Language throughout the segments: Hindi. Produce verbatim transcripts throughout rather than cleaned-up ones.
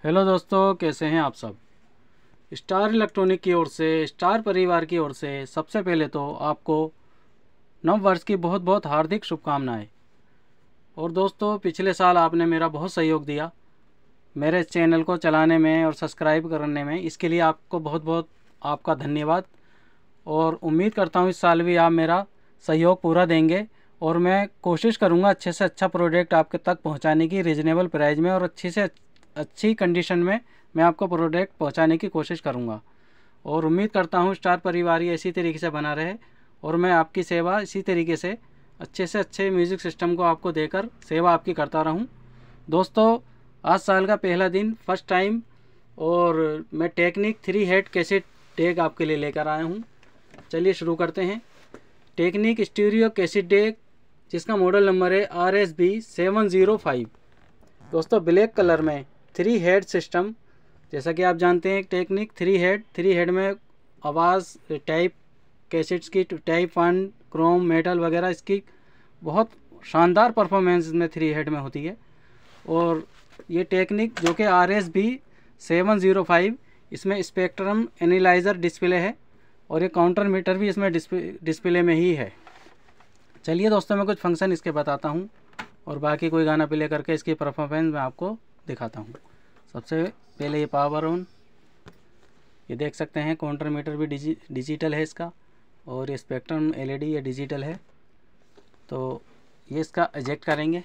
हेलो दोस्तों, कैसे हैं आप सब। स्टार इलेक्ट्रॉनिक की ओर से, स्टार परिवार की ओर से सबसे पहले तो आपको नव वर्ष की बहुत बहुत हार्दिक शुभकामनाएं। और दोस्तों, पिछले साल आपने मेरा बहुत सहयोग दिया मेरे चैनल को चलाने में और सब्सक्राइब करने में, इसके लिए आपको बहुत बहुत आपका धन्यवाद। और उम्मीद करता हूँ इस साल भी आप मेरा सहयोग पूरा देंगे और मैं कोशिश करूँगा अच्छे से अच्छा प्रोडक्ट आपके तक पहुँचाने की, रीजनेबल प्राइस में और अच्छी से अच्छी कंडीशन में मैं आपको प्रोडक्ट पहुंचाने की कोशिश करूंगा। और उम्मीद करता हूं स्टार परिवार ही इसी तरीके से बना रहे और मैं आपकी सेवा इसी तरीके से अच्छे से अच्छे म्यूज़िक सिस्टम को आपको देकर सेवा आपकी करता रहूं। दोस्तों, आज साल का पहला दिन, फर्स्ट टाइम, और मैं Technics three head cassette deck आपके लिए लेकर आया हूँ। चलिए शुरू करते हैं। टेक्निक स्टीरियो कैसेट डेक, जिसका मॉडल नंबर है R S B seven zero five. दोस्तों, ब्लैक कलर में थ्री हेड सिस्टम, जैसा कि आप जानते हैं Technics three head three head में आवाज़ टाइप कैसेट्स की टाइप वन, क्रोम, मेटल वगैरह, इसकी बहुत शानदार परफॉर्मेंस इसमें थ्री हेड में होती है। और ये टेक्निक जो कि R S B seven zero five, इसमें स्पेक्ट्रम एनालाइज़र डिस्प्ले है और ये काउंटर मीटर भी इसमें डिस्प्ले डिस्प्ले में ही है। चलिए दोस्तों, मैं कुछ फंक्शन इसके बताता हूँ और बाकी कोई गाना प्ले करके इसकी परफॉर्मेंस मैं आपको दिखाता हूँ। सबसे पहले ये पावर ऑन, ये देख सकते हैं काउंटर मीटर भी डिजि डिजिटल है इसका, और ये स्पेक्ट्रम एलईडी ये डिजिटल है। तो ये इसका एजेक्ट करेंगे,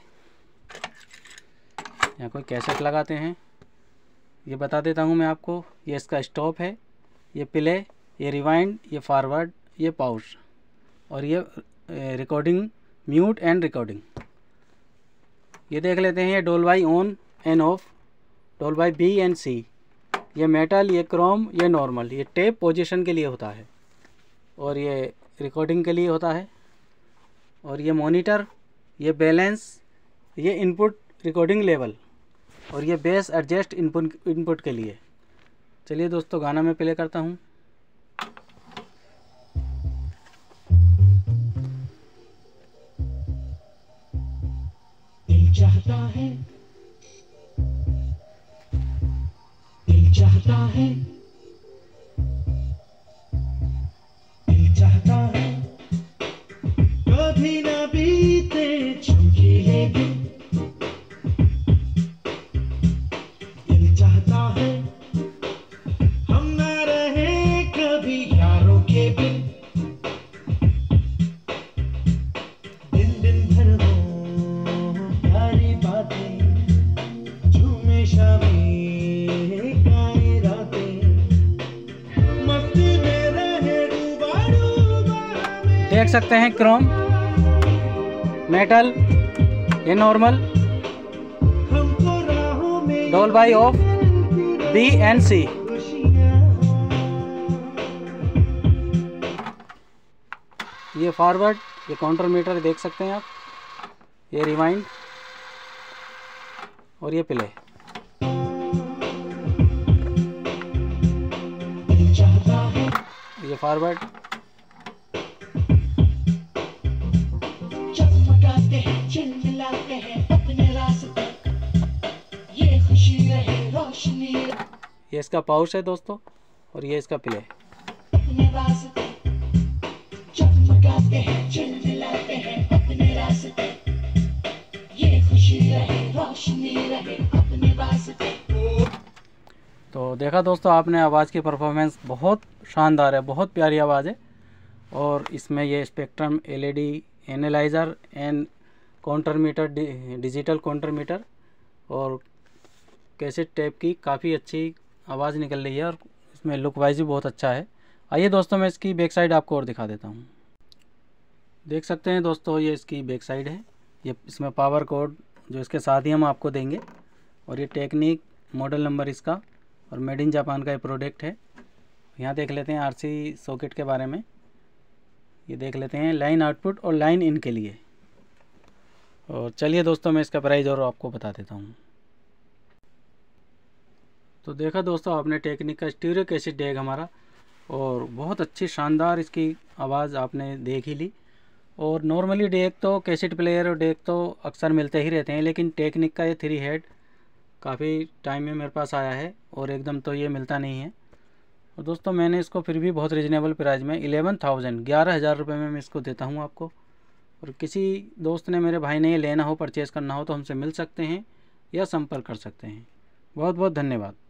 यहाँ कोई कैसेट लगाते हैं, ये बता देता हूँ मैं आपको। ये इसका स्टॉप है, ये प्ले, ये रिवाइंड, ये फॉरवर्ड, ये पॉज, और ये रिकॉर्डिंग, म्यूट एंड रिकॉर्डिंग। ये देख लेते हैं Dolby on and off, Dolby B and C, ये मेटल, ये क्रोम, ये नॉर्मल, ये टेप पोजीशन के लिए होता है और ये रिकॉर्डिंग के लिए होता है। और ये मॉनिटर, ये बैलेंस, ये इनपुट रिकॉर्डिंग लेवल, और ये बेस एडजस्ट इनपुट इनपुट के लिए। चलिए दोस्तों, गाना मैं प्ले करता हूँ। दिल चाहता है, दिल चाहता है, दिल चाहता है, कभी ना बीते चमकीले दिन। दिल चाहता है हम ना रहे कभी यारों के बिन। दिन दिन भर हो प्यारी बातें, झूमे शामें गाए रातें, मस्ती में रहे डूबा डूबा में। देख सकते हैं क्रोम, मेटल, ये नॉर्मल, हमको राहों में Dolby off B and C. ये फॉरवर्ड, ये काउंटर मीटर देख सकते हैं आप, ये रिवाइंड, और ये प्ले। दिल चाहता है, ये फॉरवर्ड, चमकाते हैं, चिलमिलाते हैं अपने रास्ते, ये खुशी रहे रोशनी रहे ये इसका पाउच है दोस्तों, और ये इसका प्ले। अपने रास्ते, चमकाते हैं, चिलमिलाते हैं अपने रास्ते, ये खुशी रहे रोशनी रहे अपने रास्ते। तो देखा दोस्तों आपने, आवाज़ की परफॉर्मेंस बहुत शानदार है, बहुत प्यारी आवाज़ है। और इसमें ये spectrum LED analyser and counter meter, digital counter meter, और कैसेट टेप की काफ़ी अच्छी आवाज़ निकल रही है और इसमें लुक वाइज भी बहुत अच्छा है। आइए दोस्तों, मैं इसकी बैक साइड आपको और दिखा देता हूँ। देख सकते हैं दोस्तों, ये इसकी बैक साइड है, ये इसमें पावर कोड जो इसके साथ ही हम आपको देंगे, और ये टेक्निक मॉडल नंबर इसका, और मेड इन जापान का ये प्रोडक्ट है। यहाँ देख लेते हैं आरसी सॉकेट के बारे में, ये देख लेते हैं लाइन आउटपुट और लाइन इन के लिए। और चलिए दोस्तों, मैं इसका प्राइस और आपको बता देता हूँ। तो देखा दोस्तों आपने टेक्निक का स्टीरियो कैसेट डेक हमारा, और बहुत अच्छी शानदार इसकी आवाज़ आपने देख ही ली। और नॉर्मली डेक तो कैसेट प्लेयर और डेक तो अक्सर मिलते ही रहते हैं, लेकिन टेक्निक का ये थ्री हेड काफ़ी टाइम में मेरे पास आया है और एकदम तो ये मिलता नहीं है। और दोस्तों मैंने इसको फिर भी बहुत रीजनेबल प्राइस में इलेवन थाउजेंड ग्यारह हज़ार रुपये में मैं इसको देता हूँ आपको। और किसी दोस्त ने, मेरे भाई ने ये लेना हो, परचेज़ करना हो तो हमसे मिल सकते हैं या संपर्क कर सकते हैं। बहुत बहुत धन्यवाद।